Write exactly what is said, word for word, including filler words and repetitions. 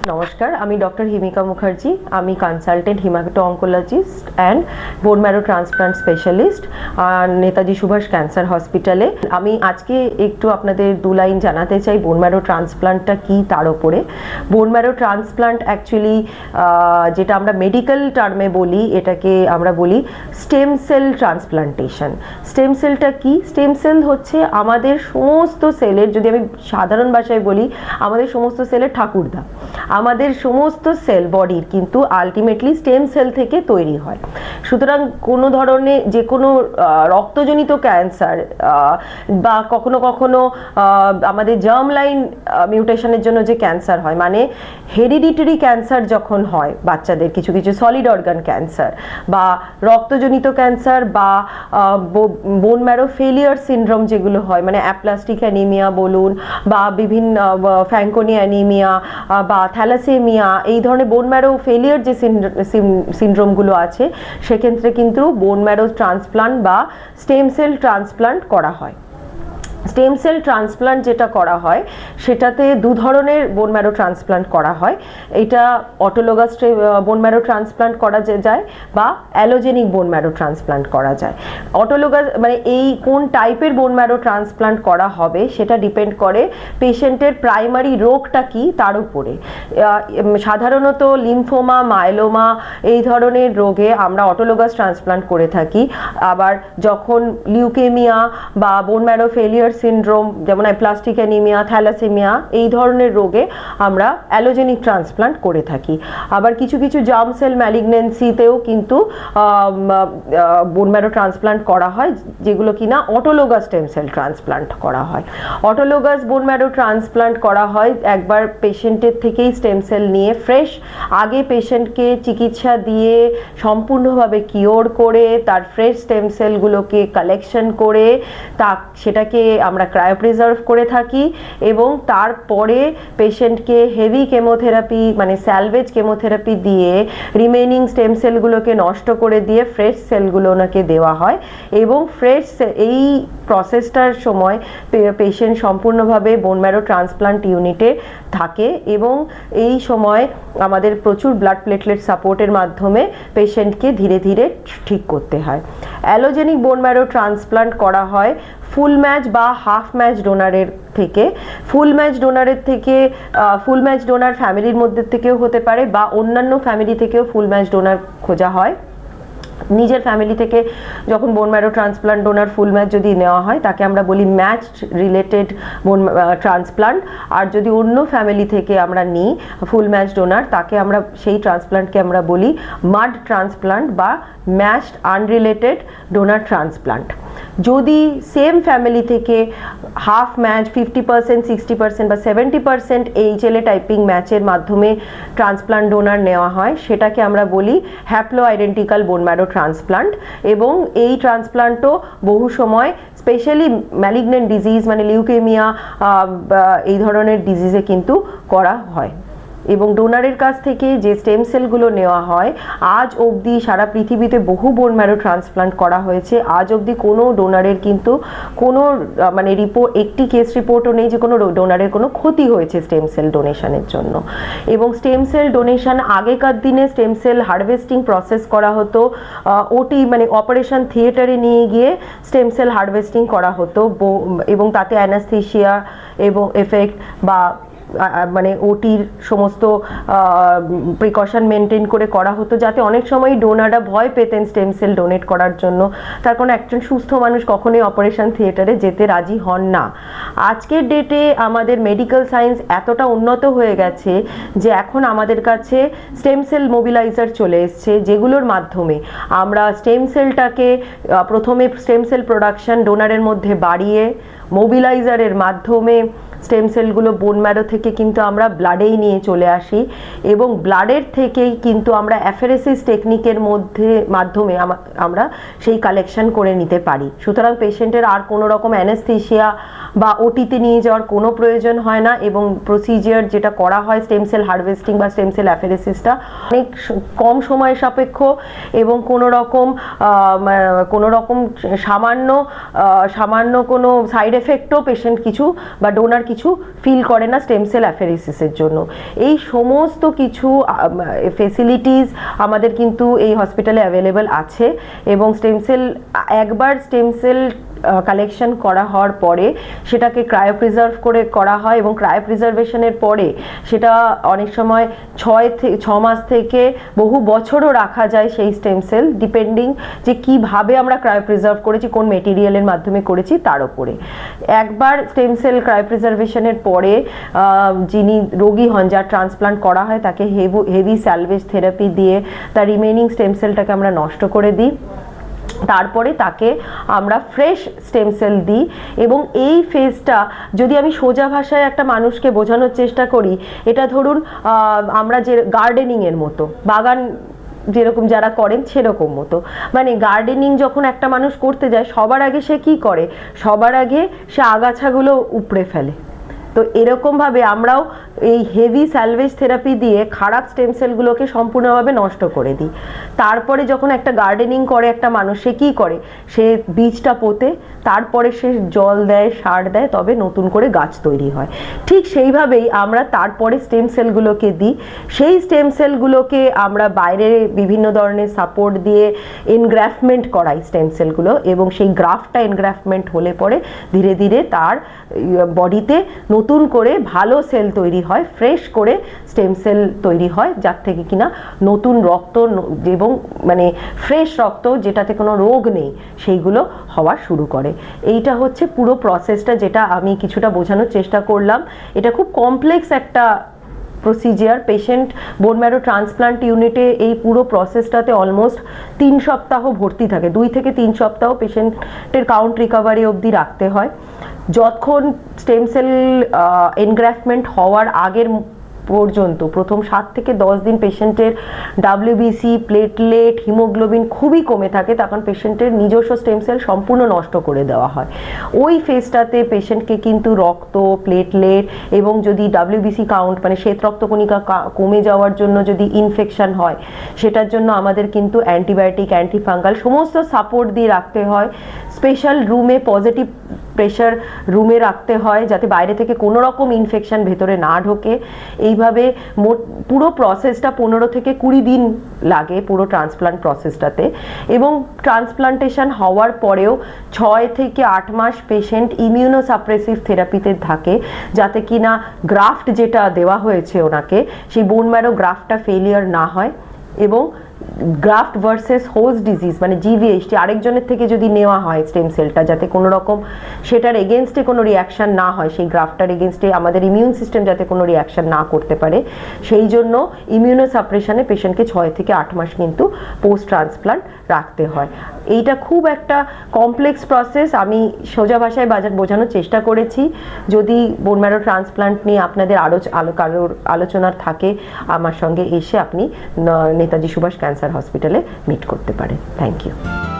নমস্কার, আমি ডক্টর হিমিকা মুখার্জি। আমি consultant haemato oncologist and bone marrow transplant specialist Netaji Subhas cancer হসপিটালে। আমি আজকে একটু আপনাদের দু লাইন জানাতে চাই বোন ম্যারো ট্রান্সপ্লান্টটা কী তার ওপরে। বোন ম্যারো ট্রান্সপ্লান্ট অ্যাকচুয়ালি যেটা আমরা মেডিকেল টার্মে বলি, এটাকে আমরা বলি স্টেম সেল ট্রান্সপ্লান্টেশন। স্টেম সেলটা কি? স্টেম সেল হচ্ছে আমাদের সমস্ত সেলের, যদি আমি সাধারণ ভাষায় বলি, আমাদের সমস্ত সেলের ঠাকুরদা। আমাদের সমস্ত সেল বডির কিন্তু আলটিমেটলি স্টেম সেল থেকে তৈরি হয়। সুতরাং কোনো ধরনের যে কোনো রক্তজনিত ক্যান্সার বা কখনো কখনো আমাদের জার্ম লাইন মিউটেশনের জন্য যে ক্যান্সার হয়, মানে হেরিডিটারি ক্যান্সার যখন হয় বাচ্চাদের, কিছু কিছু সলিড অর্গান ক্যান্সার বা রক্তজনিত ক্যান্সার বা বোন ম্যারো ফেলিয়ার সিনড্রোম যেগুলো হয়, মানে অ্যাপ্লাস্টিক অ্যানিমিয়া বলুন বা বিভিন্ন ফ্যাঙ্কোনি অ্যানিমিয়া বা থ্যালাসেমিয়া, এই ধরনের বোন ম্যারো ফেলিয়ার যে সিনড্রোমগুলো আছে, সেক্ষেত্রে কিন্তু বোন ম্যারো ট্রান্সপ্লান্ট বা স্টেম সেল ট্রান্সপ্লান্ট করা হয়। স্টেম সেল ট্রান্সপ্লান্ট যেটা করা হয় সেটাতে দু ধরনের বোন ম্যারো ট্রান্সপ্লান্ট করা হয়। এটা অটোলোগাস বোন ম্যারো ট্রান্সপ্লান্ট করা যায় বা অ্যালোজেনিক বোন ম্যারো ট্রান্সপ্লান্ট করা যায়। অটোলোগাস মানে এই কোন টাইপের বোন ম্যারো ট্রান্সপ্লান্ট করা হবে সেটা ডিপেন্ড করে পেশেন্টের প্রাইমারি রোগটা কি তার উপরে। সাধারণত লিম্ফোমা, মাইলোমা এই ধরনের রোগে আমরা অটোলোগাস ট্রান্সপ্লান্ট করে থাকি। আবার যখন লিউকেমিয়া বা বোন ম্যারো ফেলিয়ার সিনড্রোম, যেমন অ্যাপ্লাস্টিক অ্যানিমিয়া, থ্যালাসেমিয়া, এই ধরনের রোগে আমরা অ্যালোজেনিক ট্রান্সপ্লান্ট করে থাকি। আবার কিছু কিছু জার্ম সেল ম্যালিগন্যান্সিতেও কিন্তু বোন ম্যারো ট্রান্সপ্লান্ট করা হয়, যেগুলো কিনা অটোলোগাস স্টেম সেল ট্রান্সপ্লান্ট করা হয়। অটোলোগাস বোন ম্যারো ট্রান্সপ্লান্ট করা হয় একবার পেশেন্টের থেকেই স্টেম সেল নিয়ে ফ্রেশ, আগে পেশেন্টকে চিকিৎসা দিয়ে সম্পূর্ণভাবে কিওর করে তার ফ্রেশ স্টেম সেলগুলোকে কালেকশন করে তা সেটাকে আমরা ক্রায়োপ্রিজার্ভ করে থাকি এবং তারপরে পেশেন্টকে হেভি কেমোথেরাপি মানে স্যালভেজ কেমোথেরাপি দিয়ে রিমেইনিং স্টেম সেলগুলোকে নষ্ট করে দিয়ে ফ্রেশ সেলগুলো ওনাকে দেওয়া হয়। এবং ফ্রেশ এই প্রসেসটার সময় পেশেন্ট সম্পূর্ণভাবে বোন ম্যারো ট্রান্সপ্লান্ট ইউনিটে থাকে এবং এই সময় আমাদের প্রচুর ব্লাড প্লেটলেট সাপোর্টের মাধ্যমে পেশেন্টকে ধীরে ধীরে ঠিক করতে হয়। অ্যালোজেনিক বোন ম্যারো ট্রান্সপ্লান্ট করা হয় ফুল ম্যাচ বা হাফ ম্যাচ ডোনারের থেকে। ফুল ম্যাচ ডোনারের থেকে ফুল ম্যাচ ডোনার ফ্যামিলির মধ্যে থেকেও হতে পারে বা অন্যান্য ফ্যামিলি থেকেও ফুল ম্যাচ ডোনার খোঁজা হয়। নিজের ফ্যামিলি থেকে যখন bone marrow transplant donor full match যদি নেওয়া হয় তাকে আমরা বলি ম্যাচড রিলেটেড বোন ট্রান্সপ্লান্ট। আর যদি অন্য ফ্যামিলি থেকে আমরা নিই ফুল ম্যাচ ডোনার, তাকে আমরা সেই ট্রান্সপ্লান্টকে আমরা বলি মাড ট্রান্সপ্লান্ট বা ম্যাচড আনরিলেটেড ডোনার ট্রান্সপ্লান্ট। যদি সেম ফ্যামিলি থেকে half match, fifty percent, sixty percent বা সেভেন্টি পার্সেন্ট এইচএলএ টাইপিং ম্যাচের মাধ্যমে ট্রান্সপ্লান্ট ডোনার নেওয়া হয়, সেটাকে আমরা বলি haploidentical bone marrow transplant. এবং এই ট্রান্সপ্লান্টও বহু সময় স্পেশালি ম্যালিগন্যান্ট ডিজিজ মানে লিউকেমিয়া এই ধরনের ডিজিজে কিন্তু করা হয়। এবং ডোনারের কাছ থেকে যে স্টেম সেলগুলো নেওয়া হয়, আজ অবধি সারা পৃথিবীতে বহু বোন ম্যারো ট্রান্সপ্লান্ট করা হয়েছে। আজ অবধি কোনো ডোনারের কিন্তু কোনো মানে রিপোর্ট, একটি কেস রিপোর্টও নেই যে কোনো ডোনারের কোনো ক্ষতি হয়েছে স্টেম সেল ডোনেশনের জন্য। এবং স্টেম সেল ডোনেশন আগেকার দিনে স্টেম সেল হারভেস্টিং প্রসেস করা হতো, ওটি মানে অপারেশন থিয়েটারে নিয়ে গিয়ে স্টেম সেল হারভেস্টিং করা হতো এবং তাতে অ্যানাস্থেশিয়া এবং এফেক্ট বা মানে ওটির সমস্ত প্রিকশন মেনটেন করে করা হতো, যাতে অনেক সময় ডোনাররা ভয় পেতেন স্টেম সেল ডোনেট করার জন্য। তার কারণ একজন সুস্থ মানুষ কখনোই অপারেশন থিয়েটারে যেতে রাজি হন না। আজকের ডেটে আমাদের মেডিকেল সায়েন্স এতটা উন্নত হয়ে গেছে যে এখন আমাদের কাছে স্টেম সেল মোবিলাইজার চলে এসছে, যেগুলোর মাধ্যমে আমরা স্টেম সেলটাকে প্রথমে স্টেম সেল প্রোডাকশন ডোনারের মধ্যে বাড়িয়ে মোবিলাইজারের মাধ্যমে স্টেম সেলগুলো বোন ম্যারো থেকে কিন্তু আমরা ব্লাডেই নিয়ে চলে আসি এবং ব্লাডের থেকেই কিন্তু আমরা অ্যাফেরেসিস টেকনিকের মধ্যে মাধ্যমে আমরা সেই কালেকশন করে নিতে পারি। সুতরাং পেশেন্টের আর কোনো রকম অ্যানেস্থেশিয়া বা ওটিতে নিয়ে যাওয়ার কোনো প্রয়োজন হয় না এবং প্রসিজিয়ার যেটা করা হয় স্টেম সেল হারভেস্টিং বা স্টেম সেল অ্যাফেরেসিসটা অনেক কম সময় সাপেক্ষ এবং কোনো রকম কোনো রকম সামান্য সামান্য কোনো সাইড এফেক্টও পেশেন্ট কিছু বা ডোনার কিছু ফিল করে না স্টেম সেল অ্যাফেরেসিসের জন্য। এই সমস্ত কিছু ফেসিলিটিস আমাদের কিন্তু এই হসপিটালে অ্যাভেলেবল আছে এবং স্টেম সেল একবার স্টেম সেল কালেকশন করা হওয়ার পরে সেটাকে ক্রায়ো প্রিজার্ভ করে করা হয় এবং ক্রায়ো প্রিজার্ভেশনের পরে সেটা অনেক সময় ছয় থেকে ছ মাস থেকে বহু বছরও রাখা যায় সেই স্টেম সেল, ডিপেন্ডিং যে কিভাবে আমরা ক্রায়ো প্রিজার্ভ করেছি, কোন মেটেরিয়ালের মাধ্যমে করেছি তার উপরে। একবার স্টেম সেল ক্রায়ো প্রিজার্ভেশনের পরে যিনি রোগী হন, যার ট্রান্সপ্লান্ট করা হয়, তাকে হেভি হেভি স্যালভেজ থেরাপি দিয়ে তার রিমেনিং স্টেম সেলটাকে আমরা নষ্ট করে দিই। তারপরে তাকে আমরা ফ্রেশ স্টেম সেল দিই এবং এই ফেজটা যদি আমি সোজা ভাষায় একটা মানুষকে বোঝানোর চেষ্টা করি, এটা ধরুন আমরা যে গার্ডেনিংয়ের মতো, বাগান যেরকম যারা করেন সেরকম মতো, মানে গার্ডেনিং যখন একটা মানুষ করতে যায় সবার আগে সে কি করে, সবার আগে সে আগাছাগুলো উপড়ে ফেলে। তো এরকমভাবে আমরাও এই হেভি স্যালভেজ থেরাপি দিয়ে খারাপ স্টেম সেলগুলোকে সম্পূর্ণভাবে নষ্ট করে দিই। তারপরে যখন একটা গার্ডেনিং করে একটা মানুষ, সে কী করে, সে বীজটা পোঁতে, তারপরে সে জল দেয়, সার দেয়, তবে নতুন করে গাছ তৈরি হয়। ঠিক সেইভাবেই আমরা তারপরে স্টেম সেলগুলোকে দিই। সেই স্টেম সেলগুলোকে আমরা বাইরে বিভিন্ন ধরনের সাপোর্ট দিয়ে এনগ্রাফমেন্ট করাই স্টেম সেলগুলো এবং সেই গ্রাফটা এনগ্রাফমেন্ট হলে পরে ধীরে ধীরে তার বডিতে নতুন করে ভালো সেল তৈরি হয়, ফ্রেশ করে স্টেম সেল তৈরি হয়, যার থেকে কিনা নতুন রক্ত এবং মানে ফ্রেশ রক্ত যেটাতে কোনো রোগ নেই সেইগুলো হওয়া শুরু করে। এইটা হচ্ছে পুরো প্রসেসটা, যেটা আমি কিছুটা বোঝানোর চেষ্টা করলাম। এটা খুব কমপ্লেক্স একটা procedure. Patient bone marrow transplant ইউনিটে এই পুরো প্রসেসটাতে অলমোস্ট তিন সপ্তাহ ভর্তি থাকে, দুই থেকে তিন সপ্তাহ পেশেন্টের কাউন্ট রিকভারি অবধি রাখতে হয়। যতক্ষণ স্টেম সেল এনগ্রাফমেন্ট হওয়ার আগের পর্যন্ত প্রথম সাত থেকে দশ দিন পেশেন্টের ডাব্লিউবিসি, প্লেটলেট, হিমোগ্লোবিন খুবই কমে থাকে, তখন পেশেন্টের নিজস্ব স্টেম সেল সম্পূর্ণ নষ্ট করে দেওয়া হয়। ওই ফেজটাতে পেশেন্টকে কিন্তু রক্ত, প্লেটলেট এবং যদি ডাব্লিউবিসি কাউন্ট মানে শ্বেত রক্তকণিকা কমে যাওয়ার জন্য যদি ইনফেকশন হয়, সেটার জন্য আমাদের কিন্তু অ্যান্টিবায়োটিক, অ্যান্টিফাঙ্গাল সমস্ত সাপোর্ট দিয়ে রাখতে হয়। স্পেশাল রুমে, পজিটিভ প্রেশার রুমে রাখতে হয় যাতে বাইরে থেকে কোনো রকম ইনফেকশন ভেতরে না ঢোকে। এইভাবে মোট পুরো প্রসেসটা পনেরো থেকে কুড়ি দিন লাগে পুরো ট্রান্সপ্লান্ট প্রসেসটাতে। এবং ট্রান্সপ্লান্টেশন হওয়ার পরেও ছয় থেকে আট মাস পেশেন্ট ইমিউনোসাপ্রেসিভ থেরাপিতে থাকে, যাতে কিনা গ্রাফট যেটা দেওয়া হয়েছে ওনাকে, সেই বোন ম্যারো গ্রাফটটা ফেলিয়ার না হয় এবং গ্রাফট ভার্সেস হোস্ট ডিজিজ মানে জিভিএইচটি আরেকজনের থেকে যদি নেওয়া হয় স্টেম সেলটা, যাতে কোনো রকম সেটার এগেনস্টে কোনো রিয়াকশান না হয়, সেই গ্রাফটার এগেনস্টে আমাদের ইমিউন সিস্টেম যাতে কোনো রিয়াকশান না করতে পারে, সেই জন্য ইমিউনোসাপ্রেশনে পেশেন্টকে ছয় থেকে আট মাস কিন্তু পোস্ট ট্রান্সপ্লান্ট রাখতে হয়। এইটা খুব একটা কমপ্লেক্স প্রসেস, আমি সোজা ভাষায় বাজার বোঝানোর চেষ্টা করেছি। যদি বোন ম্যারো ট্রান্সপ্লান্ট নিয়ে আপনাদের আরও আলো কারোর আলোচনার থাকে, আমার সঙ্গে এসে আপনি নেতাজি সুভাষ ক্যান্সার হসপিটালে মিট করতে পারেন। Thank you.